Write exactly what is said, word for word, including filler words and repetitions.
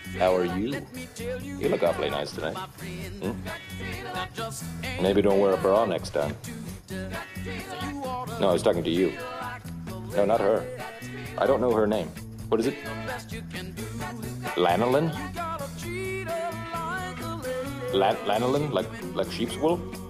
How are you? You look awfully nice tonight. Hmm? Maybe don't wear a bra next time. No, I was talking to you. No, not her. I don't know her name. What is it? Lanolin? Lan Lanolin? Like, like sheep's wool?